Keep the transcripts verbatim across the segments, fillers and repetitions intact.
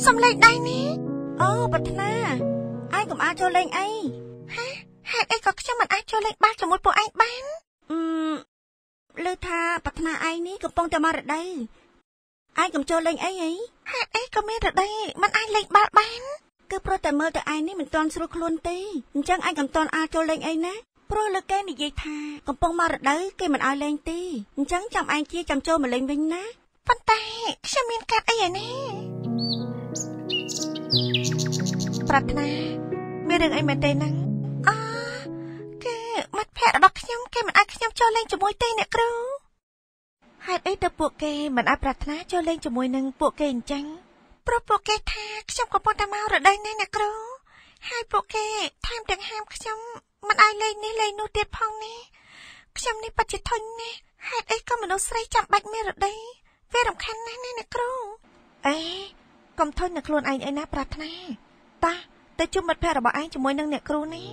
សំឡេងដៃនេះអូប្រាថ្នាឯងកុំអាចចូលលេងអីហាហេតុអីក៏ខ្ញុំមិនអាចចូលលេងបាល់ជាមួយពួកឯងបានអឺលើថាប្រាថ្នាឯងនេះកំពុងតែមករដូវឯងកុំចូលលេងអីហីហេតុអីក៏មានរដូវមិនអាចលេងបាល់បានគឺព្រោះតែមើលតែឯងនេះមិនទាន់ស្រួលខ្លួនទេអញ្ចឹងឯងកុំទាន់អាចចូលលេងអីណាព្រោះលើគេនិយាយថាកំពុងមករដូវគេមិនឲ្យលេងទេអញ្ចឹងចាំឯងជាចាំចូលមកលេងវិញណាប៉ុន្តែខ្ញុំមានកាត់អីឯណាប្រាថ្នាមានរឿងអីមែនទេហ្នឹងអឺគេមិត្តភក្តិរបស់ខ្ញុំគេមិនឲ្យខ្ញុំចូលលេងជាមួយទេអ្នកគ្រូហេតុអីទៅពួកគេមិនឲ្យប្រាថ្នាចូលលេងជាមួយនឹងពួកគេអញ្ចឹងព្រោះពួកគេថាខ្ញុំកំពុងតែមករដូវនេះអ្នកគ្រូហើយពួកគេថែមទាំងហាមខ្ញុំមិនឲ្យលេងនេះលេងនោះទៀតផងនេះខ្ញុំនេះពិតជាធុញណាស់ហេតុអីក៏មនុស្សស្រីចាំបាច់មានរដូវវារំខានណាស់ណាអ្នកគ្រូអេកុំធុញនឹងខ្លួនឯងអីណាប្រាថ្នាតាទៅជួបមិត្តភក្តិរបស់ឯងជាមួយនឹងអ្នកគ្រូនេះ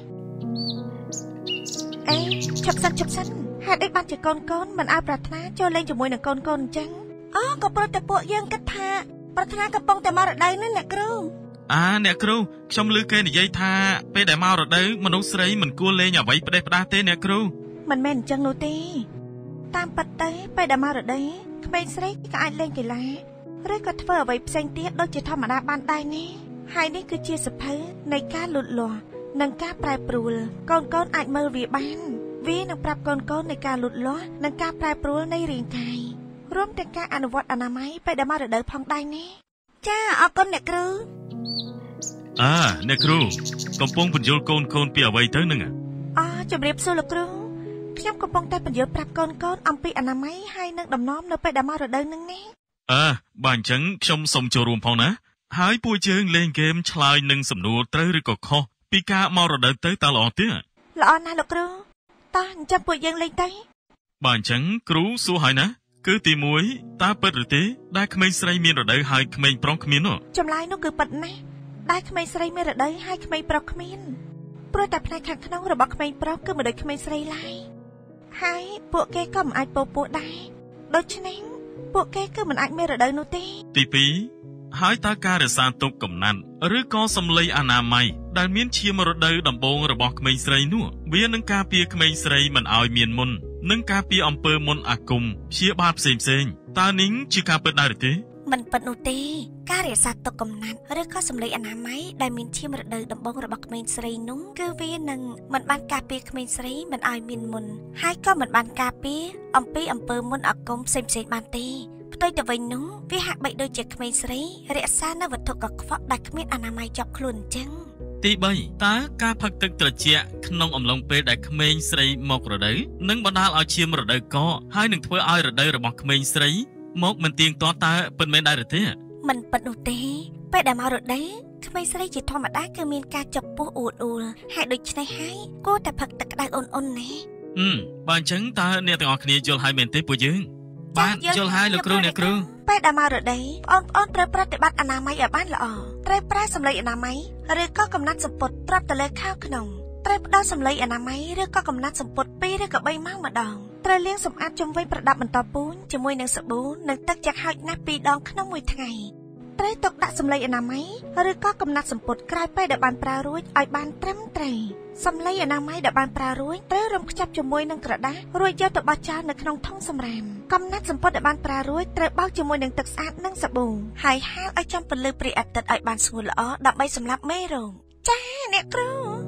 អេជប់សិនជប់សិនហេតុអីបានជាកូនកូនមិនឲ្យប្រាថ្នាចូលលេងជាមួយនឹងកូនកូនអញ្ចឹងអូក៏ព្រោះតែពួកយើងគិតថាប្រាថ្នាកំពុងតែមករដូវនេះអ្នកគ្រូអាអ្នកគ្រូខ្ញុំឮគេនិយាយថាពេលដែលមករដូវមនុស្សស្រីមិនគួរលេងអ្វីផ្ដេសផ្ដាសទេអ្នកគ្រូមិនមែនអញ្ចឹងនោះទេតាមពិតទៅពេលដែលមករដូវក្មេងស្រីក៏អាចលេងកីឡាឬក៏ធ្វើអ្វីផ្សេងទៀតដូចជាធម្មតាបានដែរនេះហើយនេះគឺជាសភៅនៃការលូតលាស់និងការប្រែប្រួលកូនកូនអាចមើលវាបានវានឹងប្រាប់កូនកូននៃការលូតលាស់និងការប្រែប្រួលនៃរាងកាយរួមទាំងការអនុវត្តអនាម័យពេលដែលមករដូវផងដែរនេះចាអរគុណអ្នកគ្រូអើអ្នកគ្រូកំពុងបញ្យល់កូនកូនពីអ្វីទៅនឹងអូជម្រាបសួរលោកគ្រូខ្ញុំកំពុងតែបញ្យល់ប្រាប់កូនកូនអំពីអនាម័យហើយនឹងដំណំនៅពេលដែលមករដូវនឹងនេះអើបើអញ្ចឹងខ្ញុំសូមចូលរួមផងណាហើយពួកយើងលេងហ្គេមឆ្លើយនឹងសំណួរត្រូវឬក៏ខុសពីការមករដូវទៅតើល្អទេល្អណាស់លោកគ្រូតោះអញ្ចឹងពួកយើងលេងទៅបើអញ្ចឹងគ្រូសួរហើយណាគឺទីមួយតើពិតឬទេដែលក្មេងស្រីមានរដូវហើយក្មេងប្រុសគ្មាននោះចម្លើយនោះគឺពិតណាស់ដែលក្មេងស្រីមានរដូវហើយក្មេងប្រុសគ្មានព្រោះតែផ្នែកខាងក្នុងរបស់ក្មេងប្រុសគឺមិនដូចក្មេងស្រីឡើយហើយពួកគេក៏មិនអាចពោពោះដែរដូច្នេះពួកគេគឺមិនអាចមានរដូវនោះទេទីពីរហើយតើការរក្សាទុកកំណាត់ឬក៏សម្លេងអនាម័យដែលមានឈាមរដូវដំបូងរបស់ក្មេងស្រីនោះវានឹងការពារក្មេងស្រីមិនឲ្យមានមុននិងការពារអំពើមន្តអាគមព្យាបាលផ្សេងផ្សេងតើនេះជាការពិតដែរទេមិនពិតនោះទេការរក្សាទុកកំណាត់ឬក៏សម្លេងអនាម័យដែលមានឈាមរដូវដំបូងរបស់ក្មេងស្រីនោះគឺវានឹងមិនបានការពារក្មេងស្រីមិនឲ្យមានមុនហើយក៏មិនបានការពារអំពីអំពើមន្តអាគមផ្សេងផ្សេងបានទេផ្ទុយទៅវិញនោះវាហាក់បីដូចជាក្មេងស្រីរក្សានៅវត្ថុកខ្វក់ដែលគ្មានអនាម័យជាប់ខ្លួនអញ្ចឹងទីបីតើការផឹកទឹកត្រជាក់ក្នុងអំឡុងពេលដែលក្មេងស្រីមករដូវនឹងបណ្ដាលឲ្យឈាមរដូវកកហើយនឹងធ្វើឲ្យរដូវរបស់ក្មេងស្រីមកមិនទៀងទាត់តើពិតមែនដែរទេមិនពិតនោះទេពេលដែលមករដូវក្មេងស្រីជាធម្មតាគឺមានការចុកពោះអ៊ូតអ៊ូលហើយដូច្នេះហើយគួរតែផឹកទឹកក្តៅអ៊ុនអ៊ុនណាហឹមបើអញ្ចឹងតើអ្នកទាំងអស់គ្នាយល់ហើយមែនទេពួកយើងបាទយល់ហើយលោកគ្រូអ្នកគ្រូពេលដែលមករដូវបងប្អូនត្រូវប្រតិបត្តិអនាម័យឲ្យបានល្អត្រូវប្រើសម្លេងអនាម័យឬក៏កំណាត់សម្ពុតត្រាប់ទៅលើខោក្នុងត្រូវផ្ដល់សម្លេងអនាម័យឬក៏កំណាត់សម្ពុតពីរឬក៏បីម៉ោងម្ដងត្រូវលាងសម្អាតជុំវិញប្រដាប់បន្តពូនជាមួយនឹងសាប៊ូនិងទឹកយ៉ាងហោចណាស់ពីរដងក្នុងមួយថ្ងៃត្រូវទុកដាក់សម្លេងអនាម័យឬក៏កំណាត់សម្ពុតក្រោយពេលដែលបានប្រើរួចឲ្យបានត្រឹមត្រូវសម្លេងអនាម័យដែលបានប្រើរួចត្រូវរំខ្ចប់ជាមួយនឹងក្រដាសរួចយកទៅបោះចោលនៅក្នុងធុងសម្រាមកំណាត់សម្ពុតដែលបានប្រើរួចត្រូវបោកជាមួយនឹងទឹកស្អាតនិងសាប៊ូហើយហាលឲ្យចំពន្លឺព្រះអាទិត្យឲ្យបានស្ងួតល្អដើម្បីសម្លាប់មេរោគចាអ្នកគ្រូ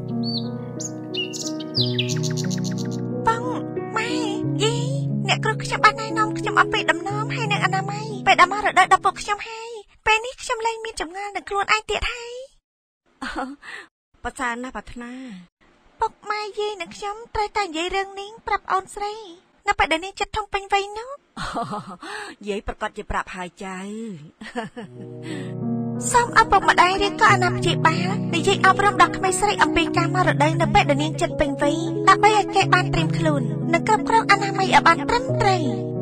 បងម៉ែយីអ្នកគ្រូខ្ញុំបានណែនាំខ្ញុំអំពីដំណំហើយនឹងអនាម័យពេលដល់មករដូវដល់ពុកខ្ញុំហើយពេលនេះខ្ញុំលែងមានចម្ងល់នឹងខ្លួនឯងទៀតហើយប្រសើរណាស់ប្រាថ្នាពុកម៉ែយាយនិងខ្ញុំត្រូវតែនិយាយរឿងនេះប្រាប់អូនស្រីនៅពេលដែលនាងចិត្តធំពេញវ័យនោះយាយប្រកាសជាប្រាប់ហើយចៅសូមឪពុកម្ដាយឬក៏អាណាព្យាបាលនិយាយអប់រំដល់ក្មេងស្រីអំពីការមករដូវនៅពេលដែលនាងចិត្តពេញវ័យដើម្បីឲ្យគេបានត្រៀមខ្លួននិងគ្រប់គ្រងអនាម័យឲ្យបានត្រឹមត្រូវ